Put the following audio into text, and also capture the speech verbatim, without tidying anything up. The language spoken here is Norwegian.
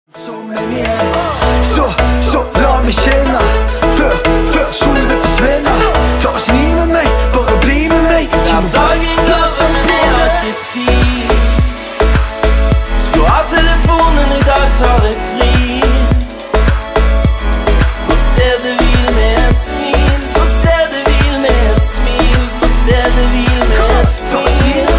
Som en igjen. Så, så la meg kjenne Før, før solen forsvinner. Ta og smil med meg, bare bli med meg. Hver dagen går som blir det ikke tid. Slå av telefonen, i dag tar jeg fri. På stedet hvil med et smil. På stedet hvil med et smil. På stedet hvil med et smil.